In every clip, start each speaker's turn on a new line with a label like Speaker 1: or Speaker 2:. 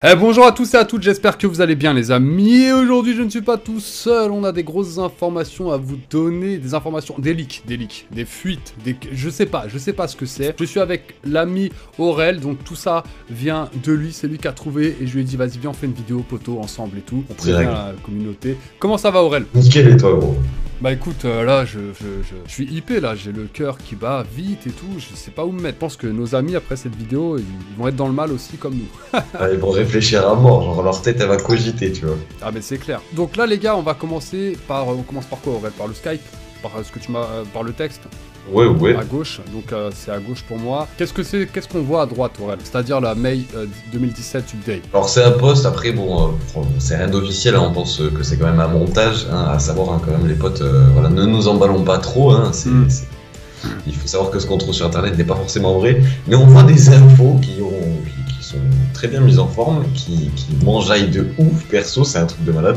Speaker 1: Bonjour à tous et à toutes, j'espère que vous allez bien les amis, et aujourd'hui je ne suis pas tout seul, on a des grosses informations à vous donner, des informations, des leaks, des fuites, je sais pas ce que c'est. Je suis avec l'ami Aurel, donc tout ça vient de lui, c'est lui qui a trouvé, et je lui ai dit vas-y viens on fait une vidéo poteau ensemble et tout, on prévient la communauté. Comment ça va Aurel?
Speaker 2: Nickel et toi gros?
Speaker 1: Bah écoute, là je suis hypé là, j'ai le cœur qui bat vite et tout, je sais pas où me mettre. Je pense que nos amis après cette vidéo, ils vont être dans le mal aussi comme nous.
Speaker 2: Ils vont réfléchir à mort, genre leur tête elle va cogiter, tu vois.
Speaker 1: Ah mais c'est clair. Donc là les gars, on va commencer par, on commence par quoi Aurel? Par le Skype? Par ce que tu m'as, par le texte?
Speaker 2: Ouais.
Speaker 1: À gauche, donc c'est à gauche pour moi. Qu'est-ce qu'on voit à droite Aurel? C'est-à-dire la May 2017 update.
Speaker 2: Alors c'est un post, après bon, c'est rien d'officiel, hein, on pense que c'est quand même un montage, hein, à savoir hein, quand même les potes, voilà, ne nous emballons pas trop, hein, il faut savoir que ce qu'on trouve sur internet n'est pas forcément vrai, mais on voit des infos qui sont très bien mises en forme, qui m'enjaillent de ouf, perso c'est un truc de malade,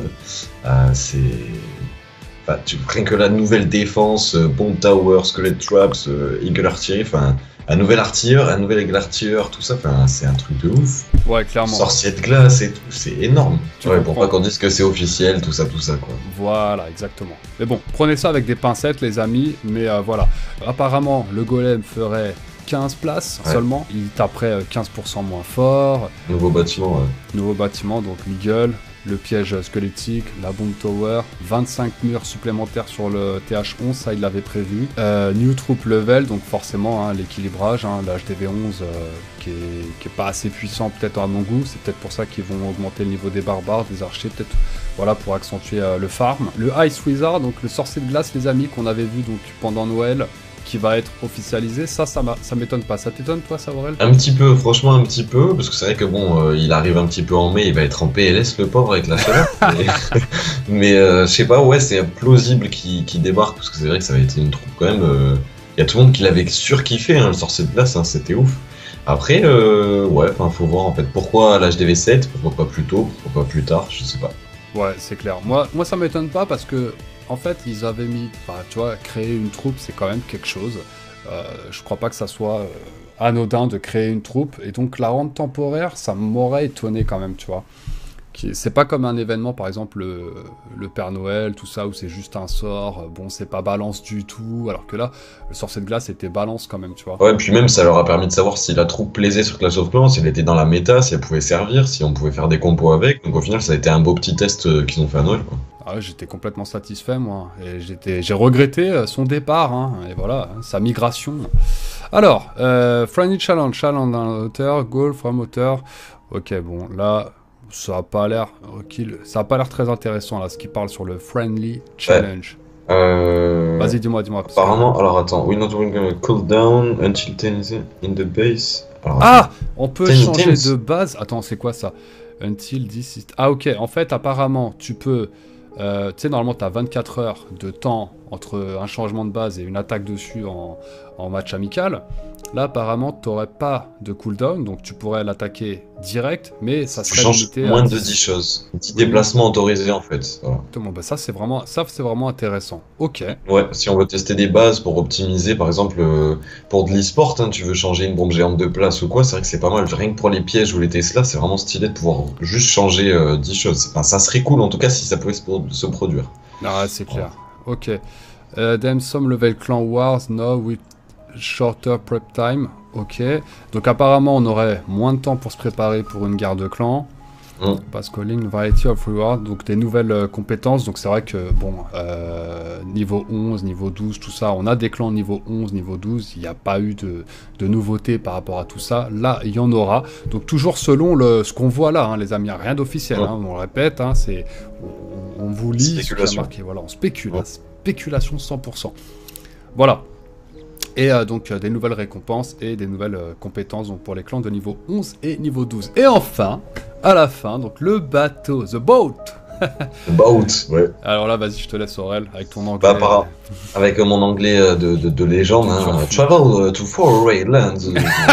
Speaker 2: Enfin, rien que la nouvelle défense, Bomb Tower, Skelet Traps, Eagle Artillery, enfin, un nouvel artilleur, un nouvel Eagle Artilleur, tout ça, enfin, c'est un truc de ouf.
Speaker 1: Ouais, clairement.
Speaker 2: Sorcier de glace et tout, c'est énorme. Ouais, pour pas qu'on dise que c'est officiel, tout ça, quoi.
Speaker 1: Voilà, exactement. Mais bon, prenez ça avec des pincettes, les amis, mais voilà. Apparemment, le golem ferait 15 places seulement, il taperait 15% moins fort.
Speaker 2: Nouveau bâtiment, ouais.
Speaker 1: Nouveau bâtiment, donc l'Eagle. Le piège squelettique, la Bomb Tower, 25 murs supplémentaires sur le TH11, ça il l'avait prévu. New Troop Level, donc forcément hein, l'équilibrage, hein, l'HDV11 qui est pas assez puissant peut-être à mon goût, c'est peut-être pour ça qu'ils vont augmenter le niveau des barbares, des archers, peut-être voilà pour accentuer le farm. Le Ice Wizard, donc le sorcier de glace les amis qu'on avait vu donc pendant Noël, qui va être officialisé, ça m'étonne pas. Ça t'étonne toi ça Aurel? Un
Speaker 2: petit peu, franchement un petit peu, parce que c'est vrai que bon, il arrive un petit peu en mai, il va être en PLS le pauvre avec la chaleur, mais je sais pas, ouais c'est plausible qu'il débarque, parce que c'est vrai que ça va être une troupe quand même, il y a tout le monde qui l'avait surkiffé, hein, le sorcier de glace, hein, c'était ouf. Après, ouais, faut voir en fait, pourquoi l'HDV7, pourquoi pas plus tôt, pourquoi pas plus tard, je sais pas.
Speaker 1: Ouais, c'est clair. Moi ça m'étonne pas parce que en fait, ils avaient mis, enfin, tu vois, créer une troupe, c'est quand même quelque chose. Je crois pas que ça soit anodin de créer une troupe. Et donc, la rente temporaire, ça m'aurait étonné quand même, tu vois. C'est pas comme un événement, par exemple, le Père Noël, tout ça, où c'est juste un sort. Bon, c'est pas balance du tout. Alors que là, le sorcier de glace était balance quand même, tu vois.
Speaker 2: Ouais, et puis même, ça leur a permis de savoir si la troupe plaisait sur Clash of Clans, si elle était dans la méta, si elle pouvait servir, si on pouvait faire des compos avec. Donc au final, ça a été un beau petit test qu'ils ont fait à Noël, quoi.
Speaker 1: Ah ouais, j'étais complètement satisfait, moi. Et j'ai regretté son départ, hein, et voilà, hein, sa migration. Alors, Friendly Challenge dans la hauteur, Goal from hauteur. Ok, bon, là, ça a pas l'air très intéressant, là, ce qui parle sur le Friendly Challenge. Vas-y, dis-moi.
Speaker 2: Apparemment, alors attends, we're not going to cool down until 10 in the base. Alors,
Speaker 1: ah, on peut changer de base. Attends, c'est quoi ça? Until 10... Ah, ok, en fait, apparemment, tu peux... tu sais, normalement, tu as 24 heures de temps entre un changement de base et une attaque dessus en match amical. Là, apparemment, tu n'aurais pas de cooldown, donc tu pourrais l'attaquer direct, mais ça serait limité à
Speaker 2: moins de 10 choses. 10 déplacements autorisés, en fait. Voilà.
Speaker 1: Bah, ça, c'est vraiment intéressant. Ok.
Speaker 2: Ouais, si on veut tester des bases pour optimiser, par exemple, pour de l'e-sport, hein, tu veux changer une bombe géante de place ou quoi, c'est vrai que c'est pas mal. Rien que pour les pièges ou les Tesla, c'est vraiment stylé de pouvoir juste changer 10 choses. Enfin, ça serait cool, en tout cas, si ça pouvait se produire.
Speaker 1: Ah, c'est clair. Ok. Them some level clan wars now with shorter prep time. Ok. Donc apparemment on aurait moins de temps pour se préparer pour une guerre de clan. Pass calling, variety of rewards, donc des nouvelles compétences. Donc c'est vrai que bon, niveau 11, niveau 12, tout ça, on a des clans niveau 11, niveau 12. Il n'y a pas eu de nouveautés par rapport à tout ça. Là, il y en aura. Donc toujours selon ce qu'on voit là, hein, les amis. Rien d'officiel, hein, on le répète. Hein, on vous lit ce qui a marqué. Voilà, on spécule. Spéculation 100%. Voilà. Et donc des nouvelles récompenses et des nouvelles compétences donc, pour les clans de niveau 11 et niveau 12. Et enfin, à la fin, donc le bateau, the boat.
Speaker 2: The boat, ouais.
Speaker 1: Alors là, vas-y, je te laisse Aurel, avec ton anglais.
Speaker 2: Bah, avec mon anglais de légende, hein, travel to foreign lands.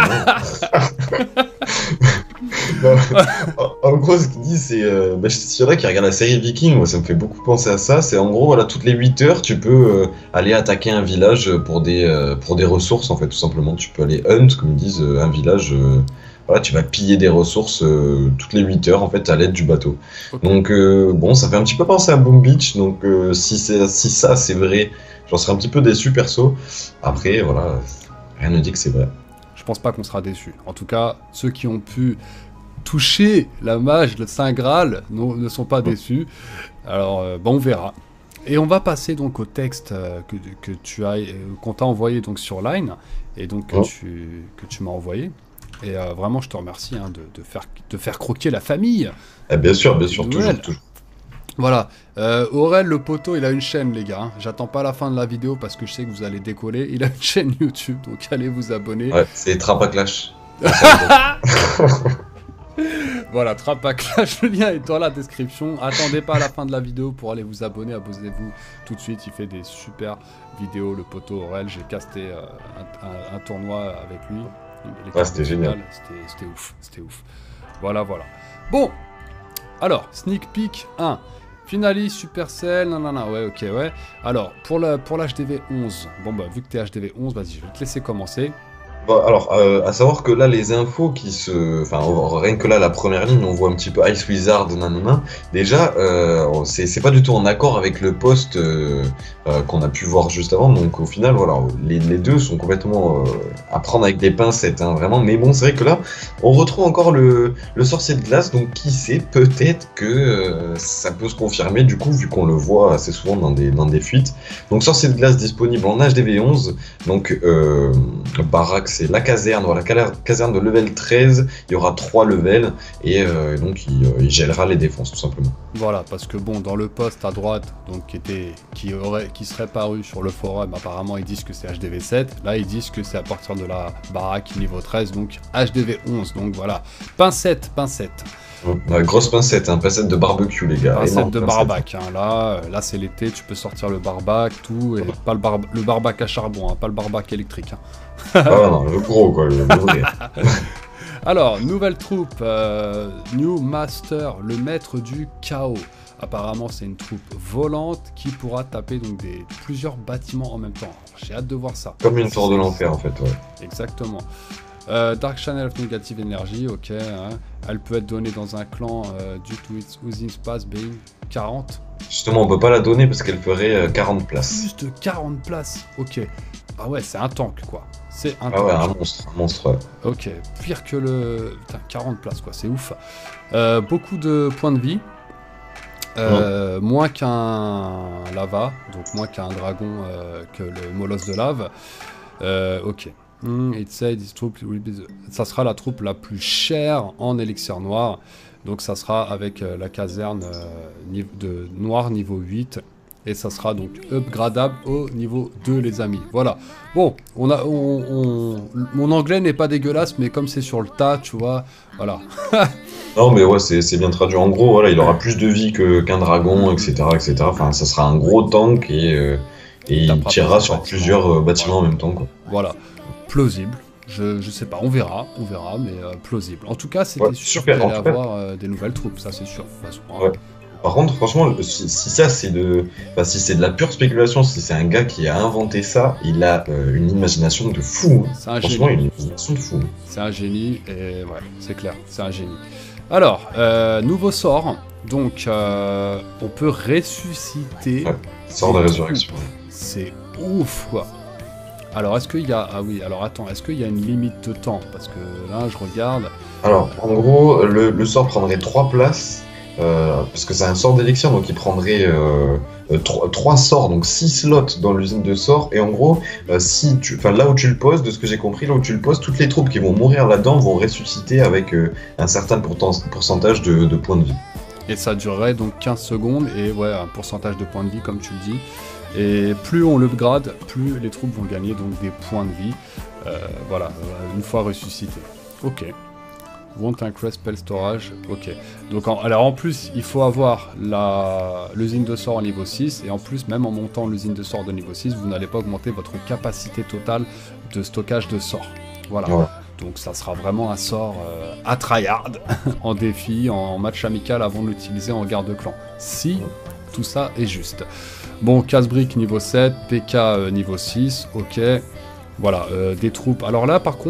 Speaker 2: En gros, ce qu'il dit, c'est... bah, c'est vrai qui regarde la série Viking, moi, ça me fait beaucoup penser à ça. C'est en gros, voilà, toutes les 8 heures, tu peux aller attaquer un village pour des ressources, en fait, tout simplement. Tu peux aller hunt, comme ils disent, un village voilà, tu vas piller des ressources toutes les 8 heures en fait à l'aide du bateau.
Speaker 1: Ok.
Speaker 2: Donc bon, ça fait un petit peu penser à Boom Beach, donc si ça c'est vrai, j'en serais un petit peu déçu perso. Après, voilà, rien ne dit que c'est vrai.
Speaker 1: Je pense pas qu'on sera déçus. En tout cas, ceux qui ont pu toucher la mage, le Saint Graal, ne sont pas déçus. Alors, bon, on verra. Et on va passer donc au texte qu'on t'a envoyé donc sur Line, et donc que tu m'as envoyé. Et vraiment, je te remercie hein, de faire croquer la famille.
Speaker 2: Eh, bien sûr, toujours,
Speaker 1: Noël.
Speaker 2: toujours.
Speaker 1: Voilà. Aurel, le poteau, il a une chaîne, les gars. Hein. J'attends pas la fin de la vidéo parce que je sais que vous allez décoller. Il a une chaîne YouTube, donc allez vous abonner.
Speaker 2: Ouais, c'est Trapa Clash.
Speaker 1: Voilà, Trapa Clash, le lien est dans la description. Attendez pas à la fin de la vidéo pour aller vous abonner. Abonnez-vous tout de suite. Il fait des super vidéos, le poteau Aurel. J'ai casté un tournoi avec lui.
Speaker 2: Ouais, c'était génial.
Speaker 1: C'était ouf. C'était ouf. Voilà, voilà. Bon, alors, sneak peek 1. Finaliste, Supercell, nanana, ouais, ok, ouais. Alors, pour l'HDV 11, bon bah, vu que t'es HDV 11, vas-y, je vais te laisser commencer.
Speaker 2: Bon, alors, à savoir que là, les infos enfin, rien que là, la première ligne, on voit un petit peu Ice Wizard, nanana. Déjà, c'est pas du tout en accord avec le post qu'on a pu voir juste avant. Donc, au final, voilà, les deux sont complètement à prendre avec des pincettes, hein, vraiment. Mais bon, c'est vrai que là, on retrouve encore le sorcier de glace. Donc, qui sait, peut-être que ça peut se confirmer, du coup, vu qu'on le voit assez souvent dans des fuites. Donc, sorcier de glace disponible en HDV 11. Donc, Barak, c'est la caserne, voilà, caserne de level 13, il y aura 3 levels, et donc il gèlera les défenses, tout simplement.
Speaker 1: Voilà, parce que bon, dans le post à droite, donc qui serait paru sur le forum, apparemment ils disent que c'est HDV 7, là ils disent que c'est à partir de la baraque niveau 13, donc HDV 11, donc voilà, pincette.
Speaker 2: Grosse pincette, hein, pincette de barbecue, les gars.
Speaker 1: Pincette de barbac, hein. Là c'est l'été, tu peux sortir le barbac, tout, et pas le barbac à charbon, hein, pas le barbac électrique. Hein.
Speaker 2: Ah non, le gros quoi, le vrai.
Speaker 1: Alors, nouvelle troupe, New Master, le maître du chaos. Apparemment, c'est une troupe volante qui pourra taper donc plusieurs bâtiments en même temps. J'ai hâte de voir ça.
Speaker 2: Comme une tour de l'enfer en fait, ouais.
Speaker 1: Exactement. Dark Channel of Negative Energy, ok. Hein. Elle peut être donnée dans un clan due to its using space being 40.
Speaker 2: Justement, on peut pas la donner parce qu'elle ferait 40 places.
Speaker 1: Juste 40 places, ok. Ah ouais, c'est un tank quoi. C'est un tank.
Speaker 2: Ah ouais, un monstre, ouais.
Speaker 1: Ok, pire que le... Putain, 40 places quoi, c'est ouf. Beaucoup de points de vie. Moins qu'un lava, donc moins qu'un dragon que le molosse de lave. Ok. It said this troop will be ça sera la troupe la plus chère en élixir noir. Donc ça sera avec la caserne de noir niveau 8. Et ça sera donc upgradable au niveau 2 les amis. Voilà. Bon, mon anglais n'est pas dégueulasse, mais comme c'est sur le tas, tu vois, voilà.
Speaker 2: Non mais ouais, c'est bien traduit. En gros, voilà, il aura plus de vie qu'un dragon, etc., etc. Enfin, ça sera un gros tank et il tirera sur plusieurs bâtiments en même temps, quoi.
Speaker 1: Voilà. Plausible. Je sais pas, on verra, mais plausible. En tout cas, c'était sûr qu'il allait avoir des nouvelles troupes, ça c'est sûr. De toute façon, hein.
Speaker 2: Ouais. Par contre, franchement, si ça c'est si c'est de la pure spéculation, si c'est un gars qui a inventé ça, il a une imagination de fou. Hein. Franchement, il a une imagination de fou.
Speaker 1: C'est un génie, et ouais, c'est clair, c'est un génie. Alors, nouveau sort, donc on peut ressusciter.
Speaker 2: Ouais, sort de résurrection.
Speaker 1: C'est ouf, quoi. Alors, est-ce qu'il y a... Ah oui, alors attends, est-ce qu'il y a une limite de temps? Parce que là, je regarde...
Speaker 2: Alors, en gros, le sort prendrait 3 places, parce que c'est un sort d'élixir, donc il prendrait 3 sorts, donc 6 slots dans l'usine de sorts, et en gros, là où tu le poses, de ce que j'ai compris, là où tu le poses, toutes les troupes qui vont mourir là-dedans vont ressusciter avec un certain pourcentage de points de vie.
Speaker 1: Et ça durerait donc 15 secondes, et ouais, un pourcentage de points de vie, comme tu le dis. Et plus on l'upgrade, plus les troupes vont gagner donc des points de vie. Voilà, une fois ressuscité. Ok. Want increase spell storage. Ok. Donc alors en plus, il faut avoir l'usine de sort au niveau 6. Et en plus, même en montant l'usine de sort de niveau 6, vous n'allez pas augmenter votre capacité totale de stockage de sorts. Voilà. Ouais. Donc ça sera vraiment un sort à tryhard en défi, en match amical avant de l'utiliser en garde de clan. Si tout ça est juste. Bon, casse-brique niveau 7, PK niveau 6, ok. Voilà, des troupes. Alors là, par contre,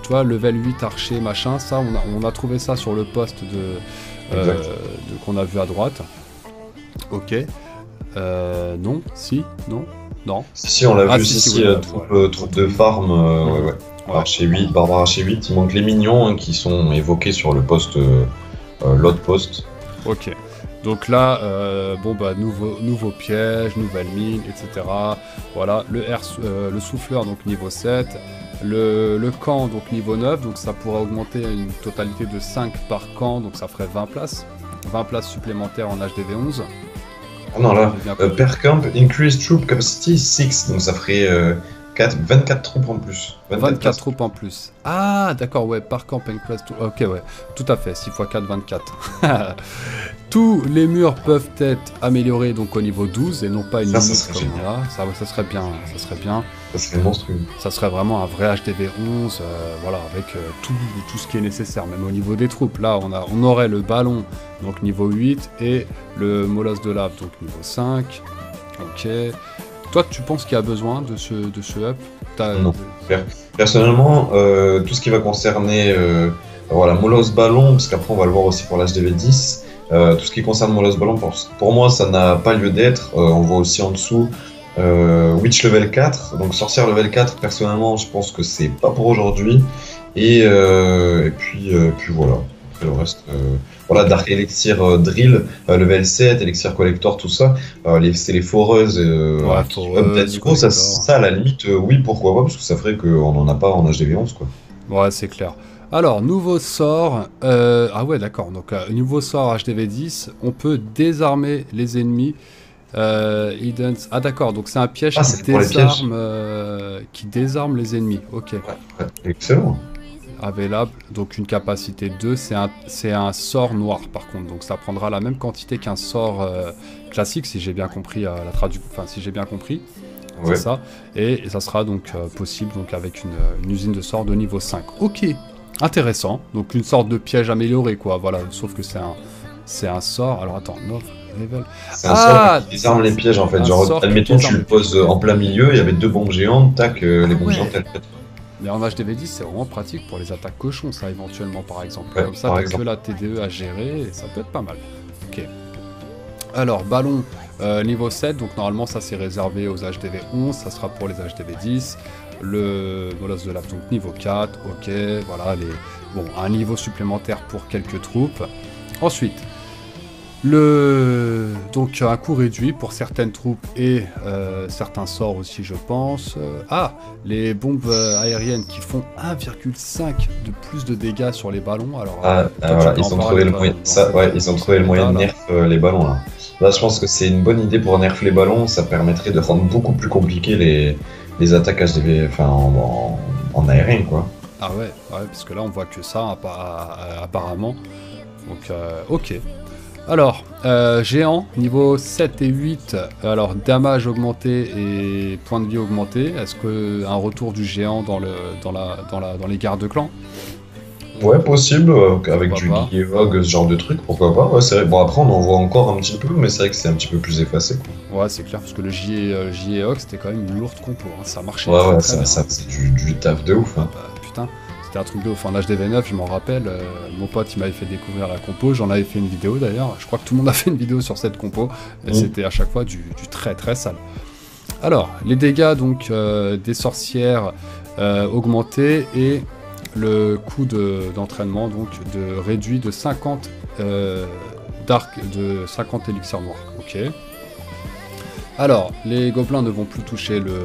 Speaker 1: tu vois, level 8 archer, machin, ça, on a trouvé ça sur le poste qu'on a vu à droite. Ok. Non, si, non, non.
Speaker 2: Si, on l'a vu ici, troupe de farm, ouais. Archer 8, barbare archer 8, il manque les minions hein, qui sont évoqués sur le poste, l'autre poste.
Speaker 1: Ok. Donc là, bon bah nouveau piège, nouvelle mine, etc. Voilà, le souffleur donc niveau 7, le camp donc niveau 9, donc ça pourrait augmenter à une totalité de 5 par camp, donc ça ferait 20 places. 20 places supplémentaires en HDV11.
Speaker 2: Ah non là, per camp, increase troop capacity 6, donc ça ferait 24 troupes en plus.
Speaker 1: 24 troupes en plus. Ah d'accord, ouais, par camp increase troop. Ok, ouais, tout à fait, 6 x 4, 24. Tous les murs peuvent être améliorés donc au niveau 12 et non pas une limite comme là. Ça serait bien, ça serait bien.
Speaker 2: Ça serait monstrueux.
Speaker 1: Ça serait vraiment un vrai HDV11, voilà, avec tout ce qui est nécessaire, même au niveau des troupes. Là, on aurait le ballon, donc niveau 8, et le molosse de lave, donc niveau 5. Ok. Toi, tu penses qu'il y a besoin de ce up?
Speaker 2: Non. Personnellement, tout ce qui va concerner voilà, molosse ballon, parce qu'après on va le voir aussi pour l'HDV10, tout ce qui concerne molosse ballon, pour moi, ça n'a pas lieu d'être. On voit aussi en dessous Witch level 4, donc sorcière level 4, personnellement je pense que c'est pas pour aujourd'hui, et puis voilà, après le reste, voilà, Dark Elixir Drill, level 7, Elixir Collector, tout ça, c'est les foreuses, ça à la limite, oui pourquoi pas, parce que ça ferait qu'on en a pas en HDV11 quoi. Ouais
Speaker 1: c'est clair. Alors, nouveau sort, ah ouais d'accord, donc nouveau sort HDV10, on peut désarmer les ennemis. Ah d'accord, donc c'est un piège qui désarme les ennemis. Ok.
Speaker 2: Ouais, excellent.
Speaker 1: Available, donc une capacité 2, c'est un sort noir par contre, donc ça prendra la même quantité qu'un sort classique si j'ai bien compris la traduction, enfin si j'ai bien compris, ouais. C'est ça, et ça sera donc possible donc avec une usine de sorts de niveau 5. Ok, intéressant, donc une sorte de piège amélioré quoi, voilà, sauf que c'est un sort, alors attends, non.
Speaker 2: C'est un sort qui désarme les pièges en fait. Genre, admettons, tu le poses en plein milieu, il y avait deux bombes géantes, tac, les bombes géantes elles pètent.
Speaker 1: Mais en HDV10, c'est vraiment pratique pour les attaques cochons, ça éventuellement par exemple.
Speaker 2: Ouais,
Speaker 1: comme ça, t'as que la TDE à gérer et ça peut être pas mal. Ok. Alors, ballon niveau 7, donc normalement ça c'est réservé aux HDV11, ça sera pour les HDV10. Le molosse de lave, donc niveau 4, ok, voilà, bon, un niveau supplémentaire pour quelques troupes. Ensuite, donc un coût réduit pour certaines troupes et certains sorts aussi je pense. Les bombes aériennes qui font 1,5 de plus de dégâts sur les ballons. Alors
Speaker 2: voilà, ils ont trouvé le moyen. Ils ont trouvé le moyen de nerf les ballons là. Là je pense que c'est une bonne idée pour nerf les ballons, ça permettrait de rendre beaucoup plus compliqué les attaques HDV, enfin en aérien quoi.
Speaker 1: Ah ouais, parce que là on voit que ça apparemment. Donc ok. Alors, géant, niveau 7 et 8, alors damage augmenté et point de vie augmenté. Est-ce qu'un retour du géant dans les gardes de clan?
Speaker 2: Ouais, possible, avec du Gievog, ce genre de truc, pourquoi pas. Ouais, c'est vrai. Bon, après, on en voit encore un petit peu, mais c'est vrai que c'est un petit peu plus effacé. Quoi.
Speaker 1: Ouais, c'est clair, parce que le Gievog, c'était quand même une lourde compo, hein. Ça marchait
Speaker 2: ouais,
Speaker 1: très bien.
Speaker 2: C'est du taf de ouf. Hein.
Speaker 1: Putain. C'était un truc de ouf. En HDV9, je m'en rappelle, mon pote il m'avait fait découvrir la compo, j'en avais fait une vidéo d'ailleurs, je crois que tout le monde a fait une vidéo sur cette compo, et c'était à chaque fois du très très sale. Alors, les dégâts donc des sorcières augmentés et le coût d'entraînement donc réduit de 50 de 50 élixirs noirs. Ok. Alors, les gobelins ne vont plus toucher le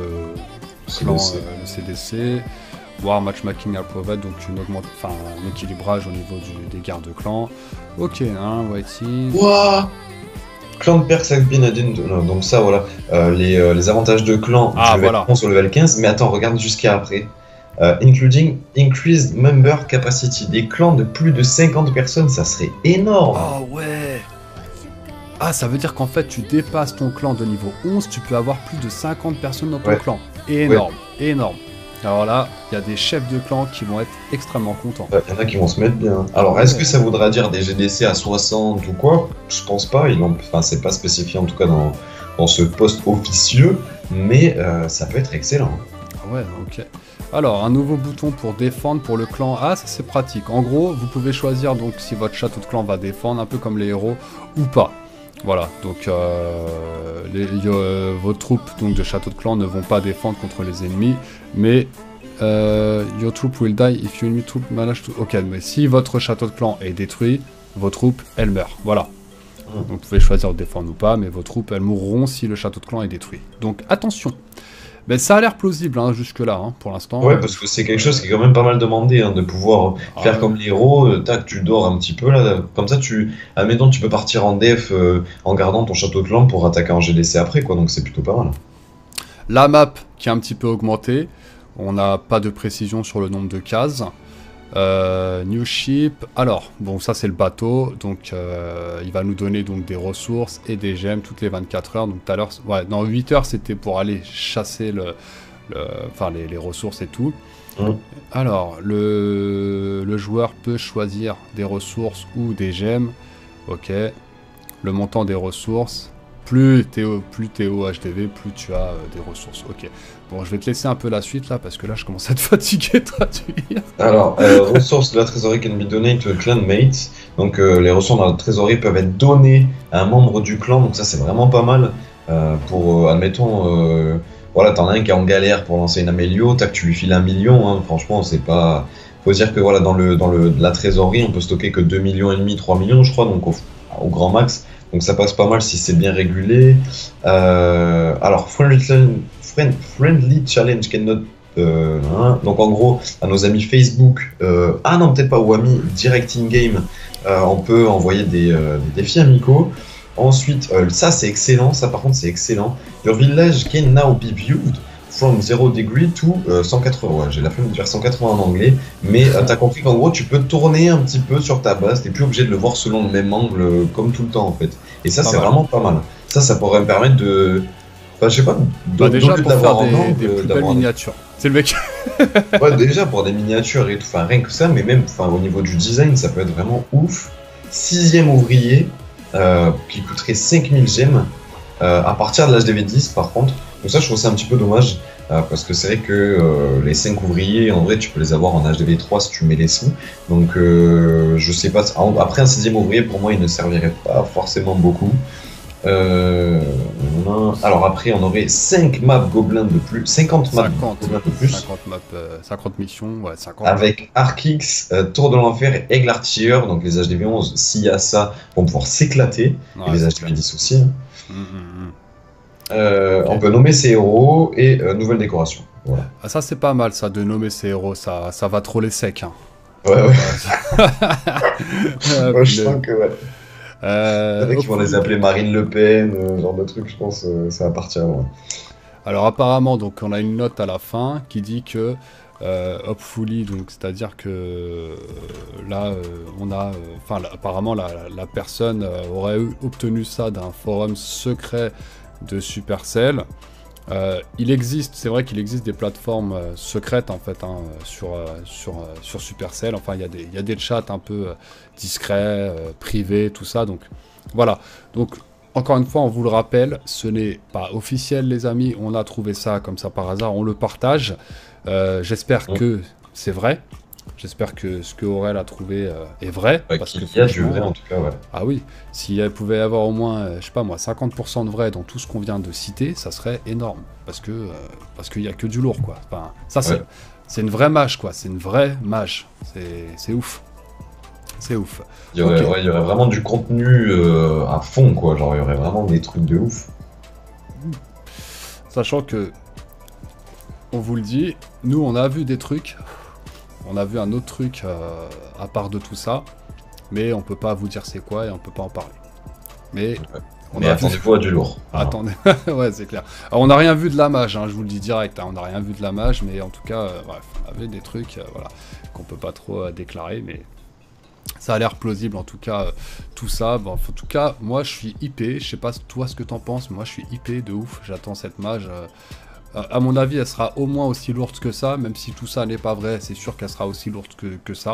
Speaker 1: CDC. War Matchmaking Approved, donc un équilibrage au niveau des gardes de clan. Ok, hein, Whitey.
Speaker 2: Wouah, clan de Perks avec Binadin, donc ça voilà, les avantages de clan
Speaker 1: voilà.
Speaker 2: Sur level 15, mais attends, regarde jusqu'à après. Including increased member capacity, des clans de plus de 50 personnes, ça serait énorme.
Speaker 1: Oh ouais. Ah, ça veut dire qu'en fait tu dépasses ton clan de niveau 11, tu peux avoir plus de 50 personnes dans ton clan. Énorme, énorme. Alors là, il y a des chefs de clan qui vont être extrêmement contents.
Speaker 2: Il y en a qui vont se mettre bien. Alors, est-ce que ça voudra dire des GDC à 60 ou quoi? Je pense pas. C'est pas spécifié en tout cas dans ce poste officieux, mais ça peut être excellent.
Speaker 1: Ah ouais, ok. Alors, un nouveau bouton pour défendre pour le clan. Ah, ça c'est pratique. En gros, vous pouvez choisir donc si votre château de clan va défendre, un peu comme les héros, ou pas. Voilà, donc vos troupes donc, de château de clan ne vont pas défendre contre les ennemis, mais your troop will die if your enemy troop manage to... Ok, mais si votre château de clan est détruit, vos troupes, elles meurent. Voilà. Donc vous pouvez choisir de défendre ou pas, mais vos troupes, elles mourront si le château de clan est détruit. Donc attention. Mais ça a l'air plausible hein, jusque-là, hein, pour l'instant.
Speaker 2: Ouais, parce que c'est quelque chose qui est quand même pas mal demandé, hein, de pouvoir faire comme les héros, tac, tu dors un petit peu, là, comme ça, admettons, tu peux partir en def en gardant ton château de clan pour attaquer en GDC après, quoi, donc c'est plutôt pas mal.
Speaker 1: La map qui est un petit peu augmentée, on n'a pas de précision sur le nombre de cases. New ship, alors, bon ça c'est le bateau, donc il va nous donner donc des ressources et des gemmes toutes les 24 heures, donc tout à l'heure, ouais, dans 8 heures c'était pour aller chasser les ressources et tout. Alors, le joueur peut choisir des ressources ou des gemmes, ok, le montant des ressources, plus t'es au HDV, plus tu as des ressources, ok. Bon, je vais te laisser un peu la suite là, parce que là je commence à te fatiguer de traduire.
Speaker 2: Alors, ressources de la trésorerie can be donated to a clanmate. Donc, les ressources dans la trésorerie peuvent être données à un membre du clan, donc ça c'est vraiment pas mal. Admettons, voilà, t'en as un qui est en galère pour lancer une amélio, tac, tu lui files 1 million, hein, franchement, c'est pas. Faut dire que voilà, dans la trésorerie, on peut stocker que 2,5 millions, 3 millions, je crois, donc au grand max. Donc ça passe pas mal si c'est bien régulé. Alors, friendly challenge cannot. Donc en gros, à nos amis Facebook, ah non, peut-être pas aux amis direct in-game, on peut envoyer des défis amicaux. Ensuite, ça c'est excellent, ça par contre c'est excellent. Your village can now be viewed from 0 degree to 180. Ouais, j'ai la flemme de dire 180 en anglais, mais t'as compris qu'en gros tu peux tourner un petit peu sur ta base, t'es plus obligé de le voir selon le même angle comme tout le temps en fait. Et ça c'est vraiment pas mal. Ça pourrait me permettre de. Enfin, je sais pas,
Speaker 1: déjà pour faire des plus belles miniatures. C'est le mec.
Speaker 2: Ouais, déjà pour des miniatures et tout, enfin rien que ça, mais même au niveau du design, ça peut être vraiment ouf. 6ème ouvrier, qui coûterait 5000 gemmes, à partir de l'HDV 10 par contre. Donc ça je trouve ça un petit peu dommage, parce que c'est vrai que les 5 ouvriers, en vrai tu peux les avoir en HDV 3 si tu mets les sous. Donc je sais pas, après un 6ème ouvrier pour moi il ne servirait pas forcément beaucoup. Alors après on aurait 5 maps gobelins de plus, 50 maps gobelins de plus,
Speaker 1: 50 missions, ouais, 50
Speaker 2: avec Arkix, Tour de l'Enfer et Aigle Artilleur, donc les HDV 11 s'il y a ça vont pouvoir s'éclater, et les HDV 10 aussi. Okay. On peut nommer ses héros et nouvelle décoration. Voilà.
Speaker 1: Ah, ça c'est pas mal ça, de nommer ses héros, ça va troller sec. Hein.
Speaker 2: Ouais. Ouais, je sens que ouais. Ils vont les appeler Marine Le Pen, genre de truc, je pense, ça va partir. Ouais.
Speaker 1: Alors apparemment, donc on a une note à la fin qui dit que hopefully, donc c'est-à-dire que là, on a, apparemment la personne aurait obtenu ça d'un forum secret de Supercell. Il existe, c'est vrai qu'il existe des plateformes secrètes en fait hein, sur Supercell. Enfin, il y a des chats un peu discrets, privés, tout ça. Donc voilà. Donc encore une fois, on vous le rappelle, ce n'est pas officiel, les amis. On a trouvé ça comme ça par hasard. On le partage. J'espère que c'est vrai. J'espère que ce que Aurel a trouvé est vrai.
Speaker 2: Parce qu'il y a du vrai en tout cas, ouais.
Speaker 1: Ah oui, s'il pouvait y avoir au moins, je sais pas moi, 50% de vrai dans tout ce qu'on vient de citer, ça serait énorme. Parce qu'il y a que du lourd, quoi. Enfin, ça, c'est une vraie mage, quoi. C'est une vraie mage. C'est ouf. C'est ouf.
Speaker 2: Il y aurait vraiment du contenu à fond, quoi. Genre, il y aurait vraiment des trucs de ouf.
Speaker 1: Sachant que, on vous le dit, nous, on a vu des trucs. On a vu un autre truc à part de tout ça, mais on peut pas vous dire c'est quoi et on peut pas en parler. Mais
Speaker 2: attendez-vous à du lourd.
Speaker 1: Attendez, ouais c'est clair. Alors, on n'a rien vu de la mage, hein, je vous le dis direct, hein, on n'a rien vu de la mage, mais en tout cas, bref, on avait des trucs voilà, qu'on peut pas trop déclarer, mais ça a l'air plausible en tout cas, tout ça. Bon, en tout cas, moi je suis hypé, je sais pas toi ce que t'en penses, mais moi je suis hypé de ouf, j'attends cette mage. À mon avis, elle sera au moins aussi lourde que ça, même si tout ça n'est pas vrai, c'est sûr qu'elle sera aussi lourde que ça.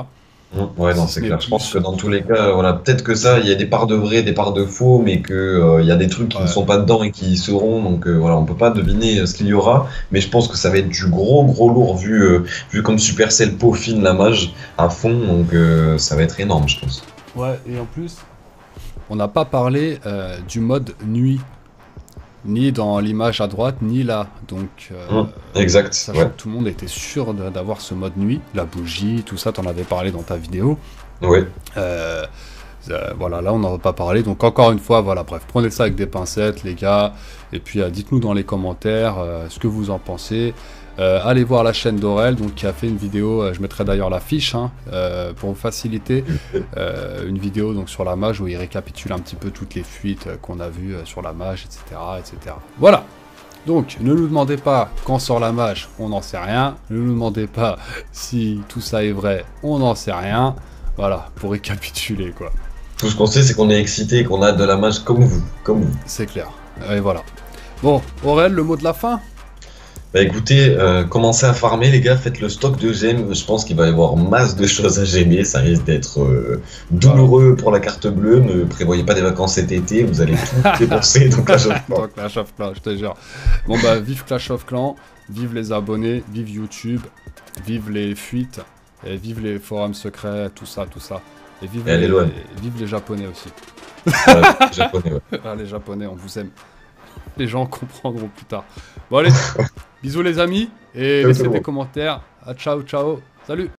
Speaker 2: Ouais, non,
Speaker 1: Si ce
Speaker 2: c'est
Speaker 1: n'est
Speaker 2: clair. Je pense
Speaker 1: plus.
Speaker 2: que dans tous les cas, voilà, peut-être que ça, il y a des parts de vrai, des parts de faux, mais que il y a des trucs qui ne
Speaker 1: Ouais.
Speaker 2: sont pas dedans et qui y seront. Donc voilà, on peut pas deviner ce qu'il y aura, mais je pense que ça va être du gros gros lourd vu comme Supercell peaufine la mage à fond. Donc ça va être énorme, je pense.
Speaker 1: Ouais, et en plus, on n'a pas parlé du mode nuit, ni dans l'image à droite, ni là. Donc,
Speaker 2: Exact.
Speaker 1: sachant
Speaker 2: Ouais.
Speaker 1: que tout le monde était sûr d'avoir ce mode nuit, la bougie, tout ça, t'en avais parlé dans ta vidéo.
Speaker 2: Ouais.
Speaker 1: Euh, voilà, là on n'en a pas parlé. Donc encore une fois, voilà, bref, prenez ça avec des pincettes, les gars. Et puis dites-nous dans les commentaires ce que vous en pensez. Allez voir la chaîne d'Aurel, donc qui a fait une vidéo. Je mettrai d'ailleurs la fiche hein, pour vous faciliter. Une vidéo donc sur la mage où il récapitule un petit peu toutes les fuites qu'on a vues sur la mage, etc., etc. Voilà. Donc, ne nous demandez pas quand sort la mage, on n'en sait rien. Ne nous demandez pas si tout ça est vrai, on n'en sait rien. Voilà, pour récapituler quoi.
Speaker 2: Tout ce qu'on sait, c'est qu'on est excité et qu'on a de la mage comme vous, comme vous.
Speaker 1: C'est clair. Et voilà. Bon, Aurel, le mot de la fin?
Speaker 2: Bah écoutez, commencez à farmer les gars, faites le stock de gemmes, je pense qu'il va y avoir masse de choses à gemmer, ça risque d'être douloureux pour la carte bleue, ne prévoyez pas des vacances cet été, vous allez tout dépenser, donc là je
Speaker 1: Donc Clash of Clans, je te jure. Bon bah, vive Clash of Clans, vive les abonnés, vive YouTube, vive les fuites, et vive les forums secrets, tout ça, tout ça. Et vive,
Speaker 2: Et allez loin.
Speaker 1: vive les japonais aussi.
Speaker 2: japonais, ouais.
Speaker 1: Ah, les japonais, on vous aime. Les gens comprendront plus tard. Bon allez, bisous les amis, et
Speaker 2: Ciao,
Speaker 1: laissez
Speaker 2: tout le
Speaker 1: des
Speaker 2: monde.
Speaker 1: commentaires. Ah, ciao, ciao, salut.